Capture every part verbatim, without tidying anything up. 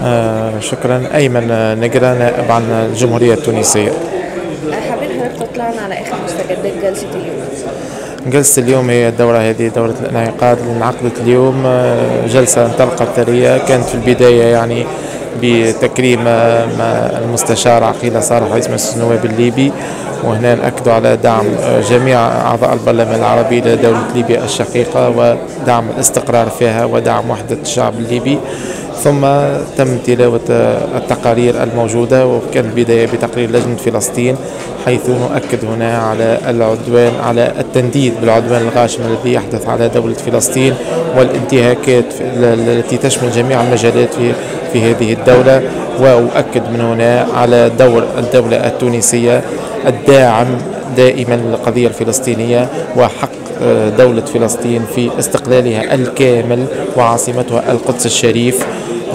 آه شكرا. أيمن نجرة، نائب عن الجمهورية التونسية. حابين حضرتك تطلعنا على آخر مستجدات جلسة اليوم. جلسة اليوم هي الدورة هذه دورة الانعقاد اللي انعقدت اليوم. آه، جلسة انطلقت ثرية، كانت في البداية يعني بتكريم آه، ما المستشار عقيل صالح رئيس مجلس النواب الليبي، وهنا نأكدوا على دعم آه، جميع أعضاء البرلمان العربي لدولة ليبيا الشقيقة ودعم الاستقرار فيها ودعم وحدة الشعب الليبي. ثم تم تلاوة التقارير الموجودة، وكان البداية بتقرير لجنة فلسطين، حيث نؤكد هنا على العدوان، على التنديد بالعدوان الغاشم الذي يحدث على دولة فلسطين والانتهاكات التي تشمل جميع المجالات في في هذه الدولة. وأؤكد من هنا على دور الدولة التونسية الداعم دائما للقضية الفلسطينية وحق دولة فلسطين في استقلالها الكامل وعاصمتها القدس الشريف،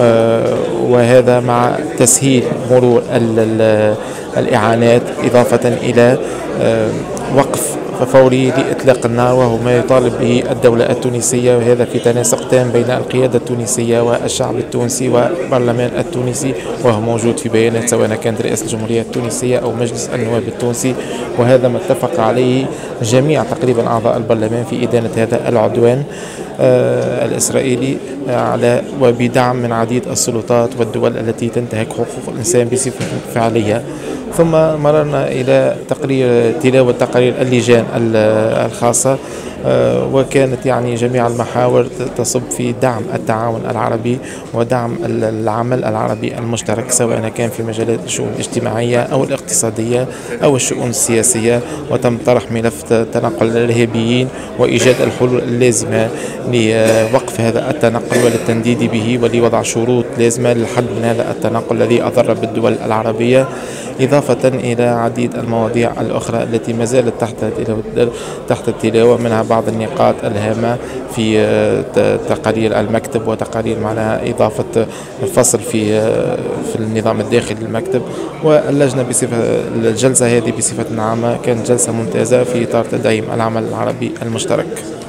وهذا مع تسهيل مرور الإعانات، إضافة إلى وقف فوري لإطلاق النار، وهو ما يطالب به الدولة التونسية، وهذا في تناسق تام بين القيادة التونسية والشعب التونسي والبرلمان التونسي، وهو موجود في بيانات سواء كانت رئاسة الجمهورية التونسية أو مجلس النواب التونسي. وهذا ما اتفق عليه جميع تقريبا أعضاء البرلمان في إدانة هذا العدوان آه الإسرائيلي على وبدعم من عديد السلطات والدول التي تنتهك حقوق الإنسان بصفة فعلية. ثم مررنا إلى تقرير تلاوة تقارير اللجان الخاصة، وكانت يعني جميع المحاور تصب في دعم التعاون العربي ودعم العمل العربي المشترك، سواء كان في مجالات الشؤون الاجتماعية أو الاقتصادية أو الشؤون السياسية. وتم طرح ملف تنقل الإرهابيين وإيجاد الحلول اللازمة لوقف هذا التنقل وللتنديد به ولوضع شروط لازمة للحد من هذا التنقل الذي أضر بالدول العربية، إضافة إلى عديد المواضيع الأخرى التي ما زالت تحت تحت التلاوة، منها بعض النقاط الهامة في تقارير المكتب وتقارير معناها إضافة فصل في في النظام الداخلي للمكتب. واللجنة بصفة الجلسة هذه بصفة عامة كانت جلسة ممتازة في إطار تدعيم العمل العربي المشترك.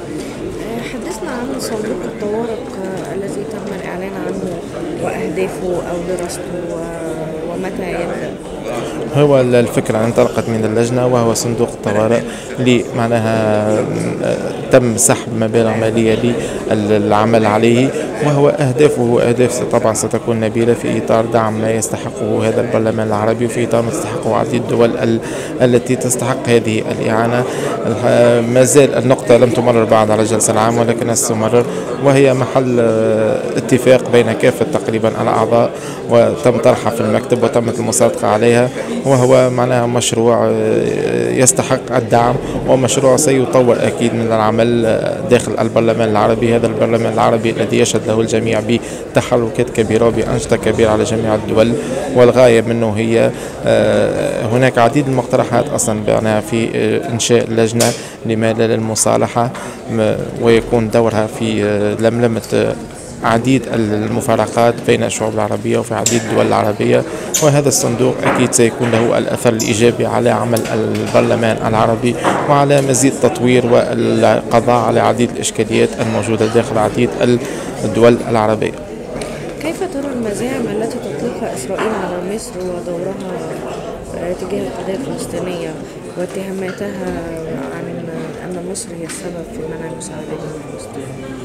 حدثنا عن صندوق الطوارئ الذي تم الإعلان عنه وأهدافه أو دراسته ومتى يبدأ. هو الفكرة انطلقت من اللجنة، وهو صندوق الطوارئ اللي معناها تم سحب مبالغ مالية للعمل عليه، وهو أهدافه أهداف طبعا ستكون نبيلة في إطار دعم ما يستحقه هذا البرلمان العربي وفي إطار ما تستحقه عديد الدول التي تستحق هذه الإعانة. ما زال النقطة لم تمرر بعد على الجلسة العامة، ولكنها ستمرر، وهي محل اتفاق بين كافة تقريبا الأعضاء، وتم طرحها في المكتب وتمت المصادقة عليها. وهو معناها مشروع يستحق الدعم، ومشروع سيطور أكيد من العمل داخل البرلمان العربي، هذا البرلمان العربي الذي يشهد له الجميع بتحركات كبيرة وبأنشطة كبيرة على جميع الدول. والغاية منه هي هناك عديد المقترحات أصلا بعناها في إنشاء لجنة لمال للمصالحة، ويكون دورها في لملمة عديد المفارقات بين الشعوب العربية وفي عديد الدول العربية. وهذا الصندوق أكيد سيكون له الأثر الإيجابي على عمل البرلمان العربي وعلى مزيد تطوير والقضاء على عديد الإشكاليات الموجودة داخل عديد الدول العربية. كيف ترى المزاعم التي تطلقها إسرائيل على مصر ودورها تجاه القضية الفلسطينية واتهاماتها عن أن مصر هي السبب في منع مساعدة فلسطين؟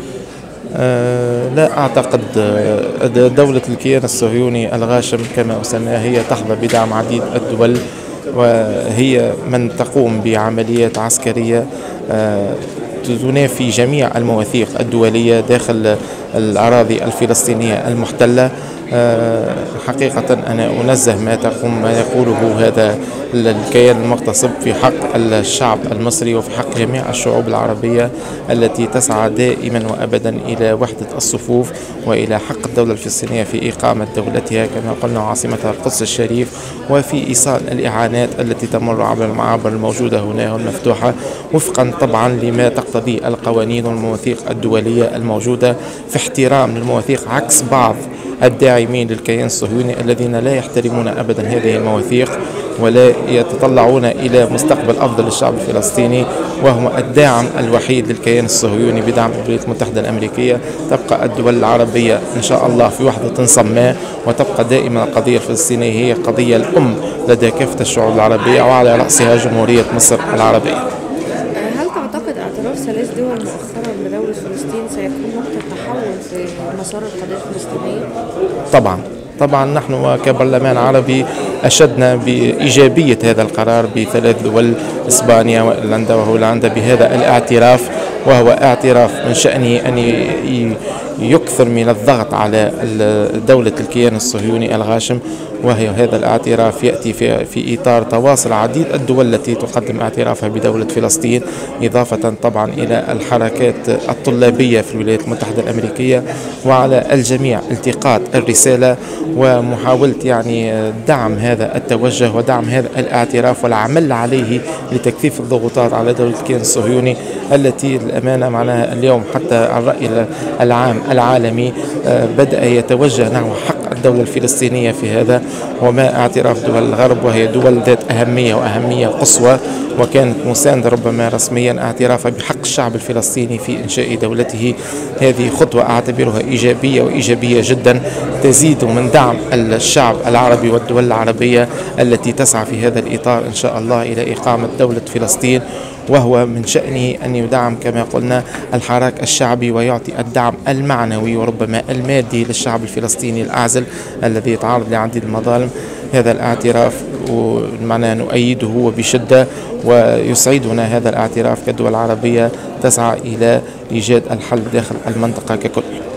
أه لا أعتقد. دولة الكيان الصهيوني الغاشم كما أسميها هي تحظى بدعم عديد الدول، وهي من تقوم بعمليات عسكرية أه تنافي جميع المواثيق الدولية داخل الأراضي الفلسطينية المحتلة. أه حقيقة أنا أنزه ما تقوم ما يقوله هذا الكيان المغتصب في حق الشعب المصري وفي حق جميع الشعوب العربية التي تسعى دائما وأبدا إلى وحدة الصفوف وإلى حق الدولة الفلسطينية في إقامة دولتها كما قلنا عاصمتها القدس الشريف، وفي إيصال الإعانات التي تمر عبر المعابر الموجودة هنا والمفتوحة وفقا طبعا لما تقتضي القوانين والمواثيق الدولية الموجودة، في احترام للمواثيق عكس بعض الداعمين للكيان الصهيوني الذين لا يحترمون أبدا هذه المواثيق ولا يتطلعون إلى مستقبل أفضل للشعب الفلسطيني، وهو الداعم الوحيد للكيان الصهيوني بدعم الولايات المتحدة الأمريكية. تبقى الدول العربية إن شاء الله في وحدة صماء، وتبقى دائما القضية الفلسطينية هي قضية الأم لدى كافة الشعوب العربية، وعلى رأسها جمهورية مصر العربية. هل تعتقد اعتراف ثلاث دول مؤخرا بدولة فلسطين سيكون نقطة تحول في مسار القضية الفلسطينية؟ طبعا طبعا نحن كبرلمان عربي أشدنا بإيجابية هذا القرار بثلاث دول إسبانيا وإيرلندا وهولندا بهذا الاعتراف، وهو اعتراف من شأنه أن يكثر من الضغط على دولة الكيان الصهيوني الغاشم، وهي هذا الاعتراف يأتي في, في إطار تواصل عديد الدول التي تقدم اعترافها بدولة فلسطين، إضافة طبعا إلى الحركات الطلابية في الولايات المتحدة الأمريكية. وعلى الجميع التقاط الرسالة ومحاولة يعني دعم هذا التوجه ودعم هذا الاعتراف والعمل عليه لتكثيف الضغوطات على دولة الكيان الصهيوني التي الأمانة معناها اليوم حتى الرأي العام العالمي بدأ يتوجه نحو حق الدولة الفلسطينية في هذا، وما اعتراف دول الغرب وهي دول ذات أهمية وأهمية قصوى، وكانت مساندة ربما رسميا اعترافها بحق الشعب الفلسطيني في إنشاء دولته. هذه خطوة أعتبرها إيجابية وإيجابية جدا، تزيد من دعم الشعب العربي والدول العربية التي تسعى في هذا الإطار إن شاء الله إلى إقامة دولة فلسطين، وهو من شأنه أن يدعم كما قلنا الحراك الشعبي ويعطي الدعم المعنوي وربما المادي للشعب الفلسطيني الأعزل الذي يتعرض لعديد المظالم. هذا الاعتراف ومعناه نؤيده وبشدة، ويسعدنا هذا الاعتراف كدول عربية تسعى إلى إيجاد الحل داخل المنطقة ككل.